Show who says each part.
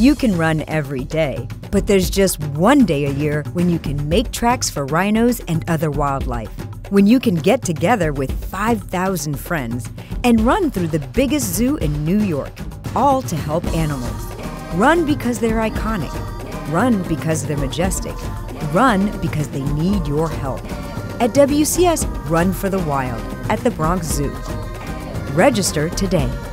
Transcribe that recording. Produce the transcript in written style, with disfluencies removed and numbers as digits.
Speaker 1: You can run every day, but there's just one day a year when you can make tracks for rhinos and other wildlife. When you can get together with 5,000 friends and run through the biggest zoo in New York, all to help animals. Run because they're iconic. Run because they're majestic. Run because they need your help. At WCS, Run for the Wild at the Bronx Zoo. Register today.